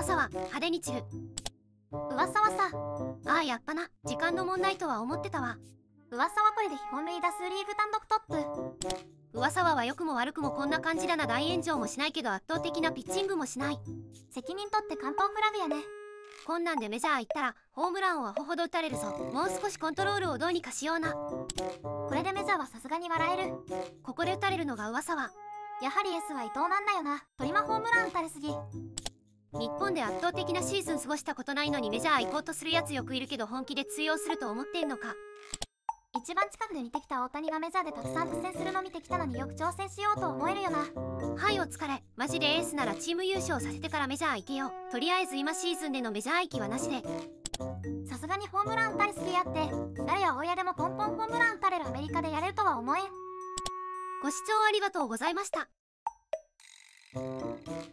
噂は派手に散る。 噂はさ、 ああやっぱな、時間の問題とは思ってたわ。 噂はこれで本塁打数リーグ単独トップ。 噂は良くも悪くもこんな感じだな。大炎上もしないけど圧倒的なピッチングもしない。 責任取って関東フラグやね。 こんなんでメジャー行ったらホームランをアホほど打たれるぞ。もう少しコントロールをどうにかしような。 これでメジャーはさすがに笑える。 ここで打たれるのが噂は。 やはり S は伊藤なんだよな。トリマホームラン打たれすぎ。 日本で圧倒的なシーズン過ごしたことないのにメジャー行こうとするやつよくいるけど本気で通用すると思ってんのか。 一番近くで見てきた大谷がメジャーでたくさん苦戦するの見てきたのによく挑戦しようと思えるよな。 はいお疲れ。マジでエースならチーム優勝させてからメジャー行けよ。とりあえず今シーズンでのメジャー行きはなしで。 さすがにホームラン打たれすぎやって。誰や親でもポンポンホームラン打たれるアメリカでやれるとは思えん。 ご視聴ありがとうございました。